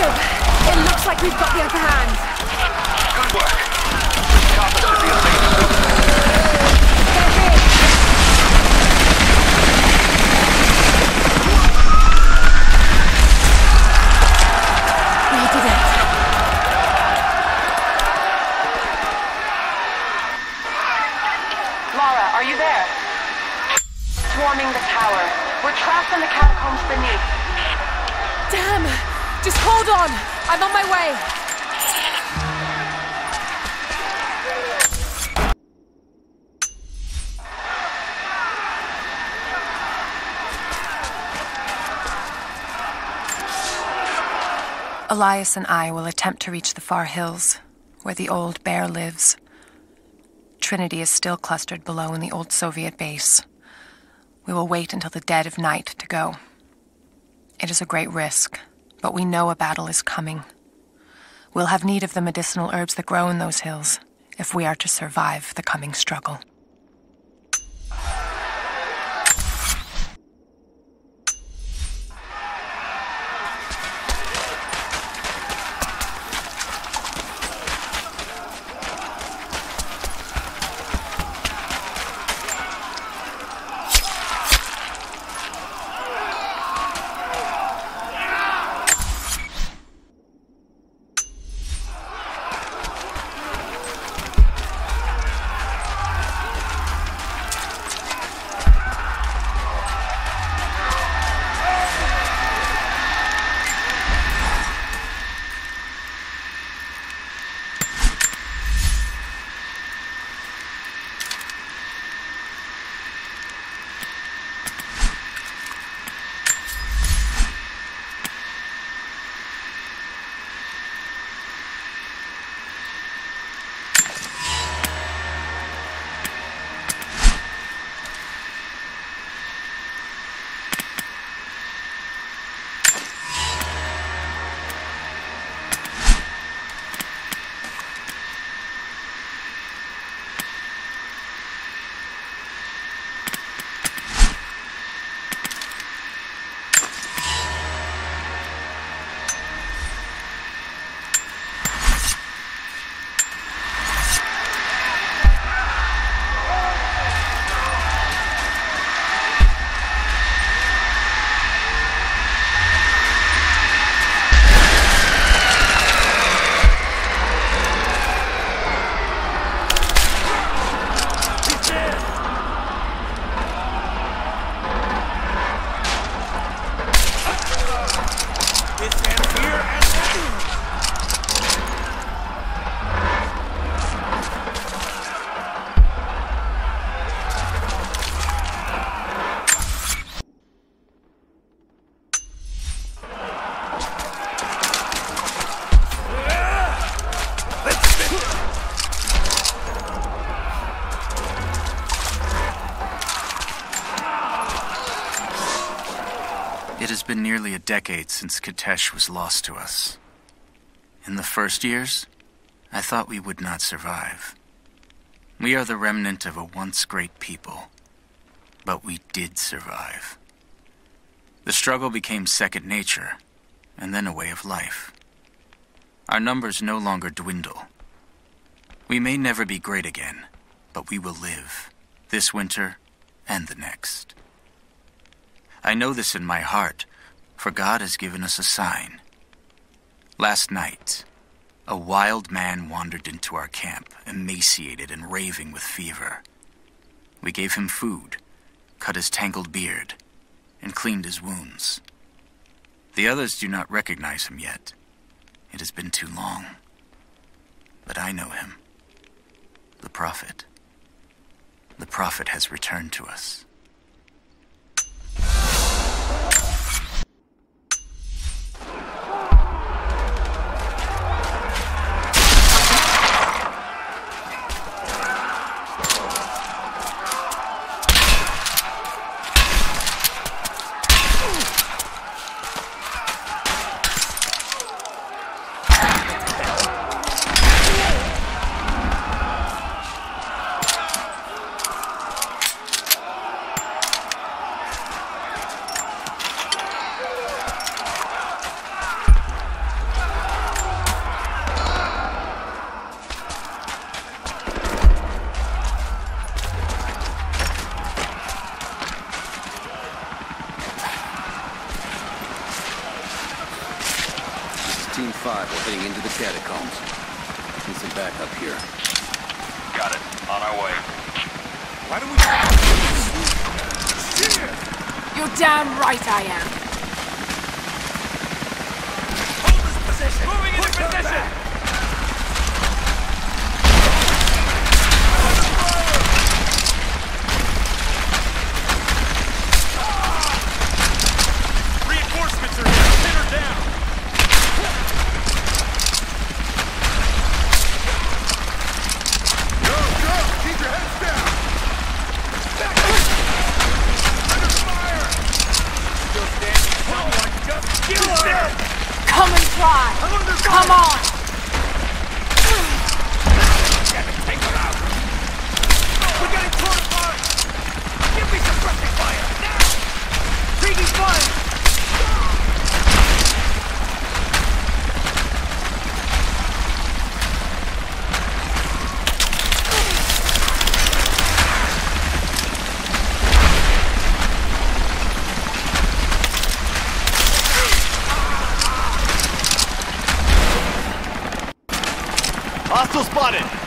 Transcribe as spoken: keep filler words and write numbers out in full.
Jacob, it looks like we've got the upper hand. Good work. The carpet should be a safe soon. We did it. Lara, are you there? Swarming the tower. We're trapped in the catacombs beneath. Damn! Just hold on! I'm on my way! Elias and I will attempt to reach the far hills, where the old bear lives. Trinity is still clustered below in the old Soviet base. We will wait until the dead of night to go. It is a great risk, but we know a battle is coming. We'll have need of the medicinal herbs that grow in those hills if we are to survive the coming struggle. It has been nearly a decade since Kitesh was lost to us. In the first years, I thought we would not survive. We are the remnant of a once great people, but we did survive. The struggle became second nature, and then a way of life. Our numbers no longer dwindle. We may never be great again, but we will live, this winter and the next. I know this in my heart, for God has given us a sign. Last night, a wild man wandered into our camp, emaciated and raving with fever. We gave him food, cut his tangled beard, and cleaned his wounds. The others do not recognize him yet. It has been too long. But I know him. The Prophet. The Prophet has returned to us. Team five, we're heading into the catacombs. Need some backup here. Got it. On our way. Why do we... You're damn right I am. Hold this position! Moving into position! Reinforcements are here! Pin her down! Go, go! Keep your heads down! Back up! Under fire! Still standing. Someone just kill her! Come and try. Come on. Take her out! We're getting torn apart! Give me suppressing fire! Now! Taking fire! Hostile spotted!